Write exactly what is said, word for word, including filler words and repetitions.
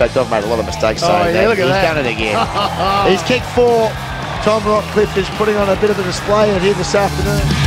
fact, I've made a lot of mistakes Oh, saying yeah, that. look at He's that. done it again. He's kicked four. Tom Rockliff is putting on a bit of a display here this afternoon.